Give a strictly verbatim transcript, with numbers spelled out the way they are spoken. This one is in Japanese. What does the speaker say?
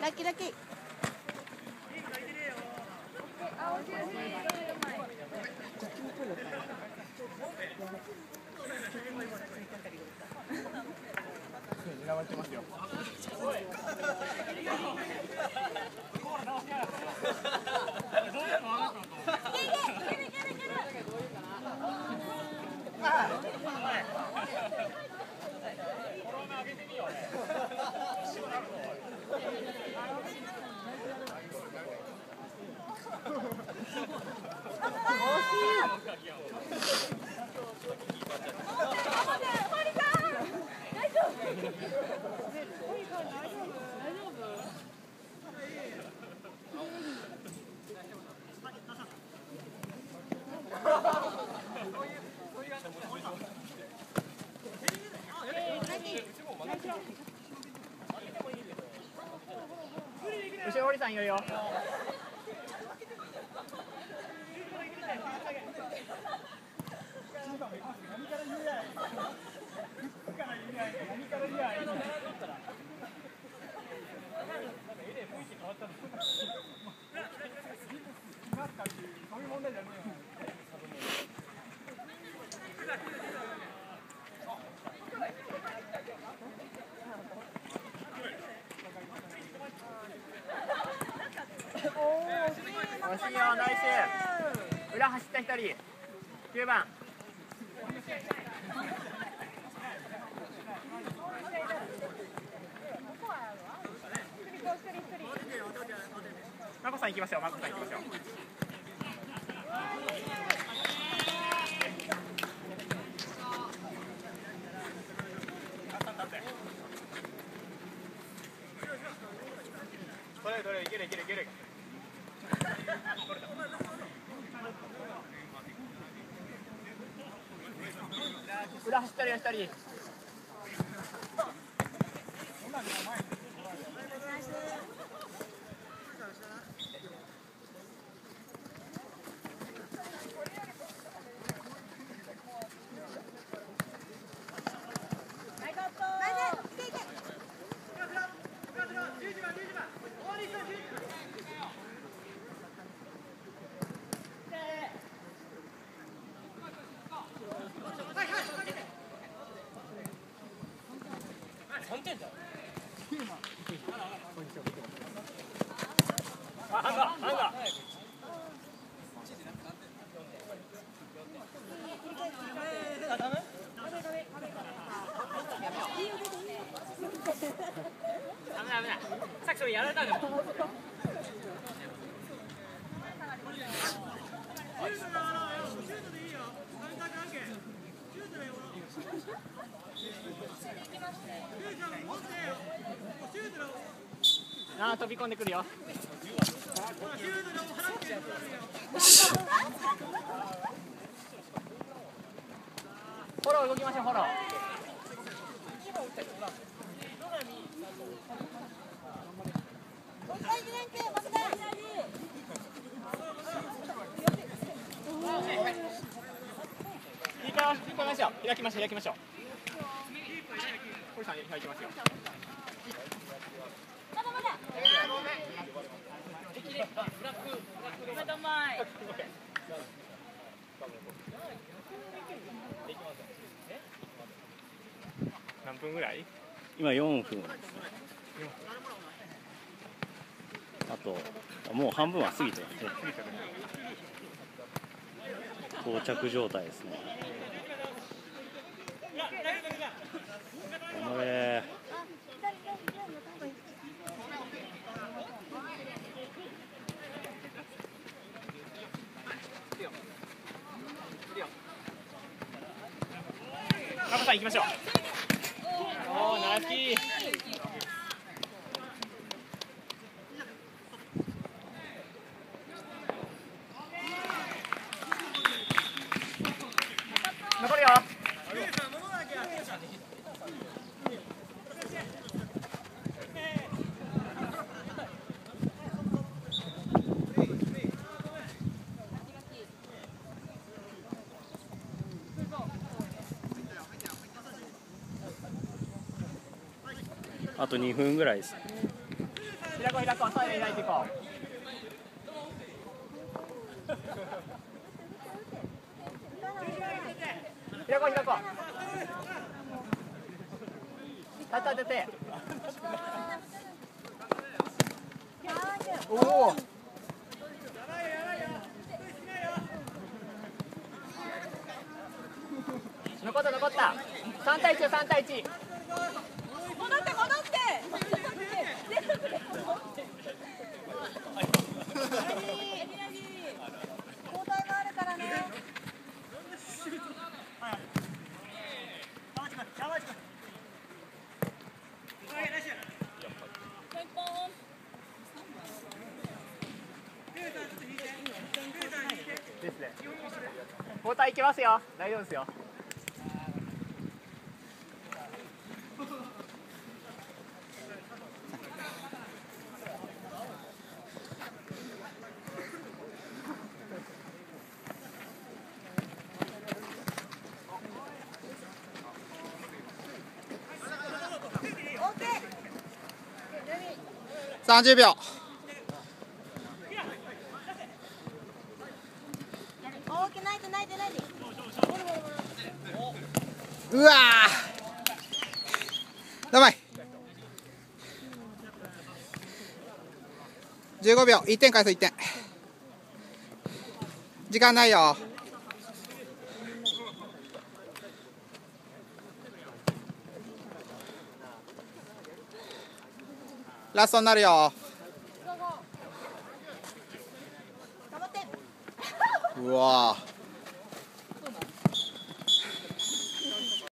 ラッキーラッキー。 狙われてますよ。後ろ堀さんいるよ。惜しいよ、ナイス。裏走った一人、きゅうばん。マコさん行きましょう、マコさん行きましょう。どれどれ、いけるいけるいける。裏走ったりよ、一人。さっきそれやられたんだもん。ああ、飛び込んでくるよ。フォロー動きましょう、フォロー。開きましょう、開きましょう。堀さん開きますよ。まだまだ。何分ぐらい？ 今よんぷんですね。あともう半分は過ぎてますね。到着状態ですね。頑張れ。 マコさん行きましょう。おー、ナイスキー。残るよ。 あとにふんぐらいです。 開こう開こう、サイド開いていこう。開こう開こう。立て立て。おお。残った残った。三対一よ、三対一。 戻って戻って。交代があるからね。 ですね。交代いけますよ。大丈夫ですよ。 さんじゅうびょう。うわー、やばい。じゅうごびょう、いってん返す、いってん。時間ないよ。ラストになるよ。うわー。